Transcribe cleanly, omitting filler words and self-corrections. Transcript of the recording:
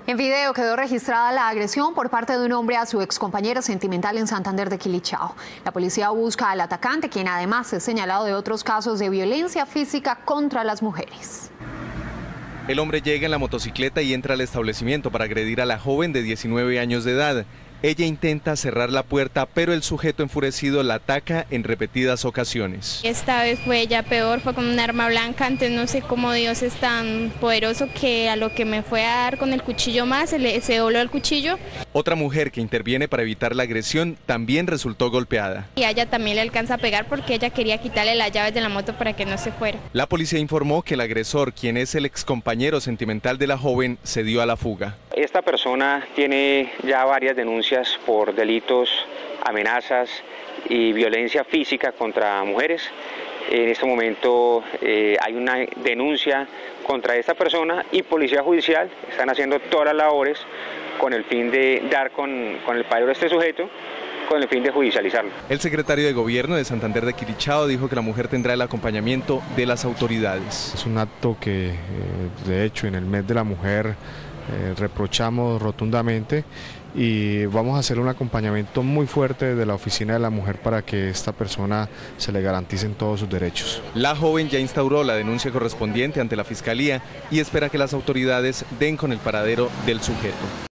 En video quedó registrada la agresión por parte de un hombre a su excompañera sentimental en Santander de Quilichao. La policía busca al atacante, quien además es señalado de otros casos de violencia física contra las mujeres. El hombre llega en la motocicleta y entra al establecimiento para agredir a la joven de 19 años de edad. Ella intenta cerrar la puerta, pero el sujeto enfurecido la ataca en repetidas ocasiones. Esta vez fue ella peor, fue con un arma blanca. Antes no sé cómo Dios es tan poderoso que a lo que me fue a dar con el cuchillo más, se dobló el cuchillo. Otra mujer que interviene para evitar la agresión también resultó golpeada. Y a ella también le alcanza a pegar porque ella quería quitarle las llaves de la moto para que no se fuera. La policía informó que el agresor, quien es el excompañero sentimental de la joven, se dio a la fuga. Esta persona tiene ya varias denuncias por delitos, amenazas y violencia física contra mujeres. En este momento hay una denuncia contra esta persona y Policía Judicial están haciendo todas las labores con el fin de dar con el paradero de este sujeto, con el fin de judicializarlo. El secretario de Gobierno de Santander de Quilichao dijo que la mujer tendrá el acompañamiento de las autoridades. Es un acto que, de hecho, en el mes de la mujer reprochamos rotundamente y vamos a hacer un acompañamiento muy fuerte de la Oficina de la Mujer para que esta persona se le garanticen todos sus derechos. La joven ya instauró la denuncia correspondiente ante la Fiscalía y espera que las autoridades den con el paradero del sujeto.